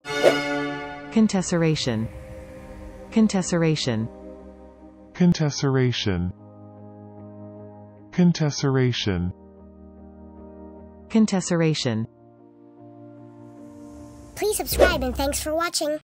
Contesseration. Contesseration. Contesseration. Contesseration. Contesseration. Please subscribe and thanks for watching.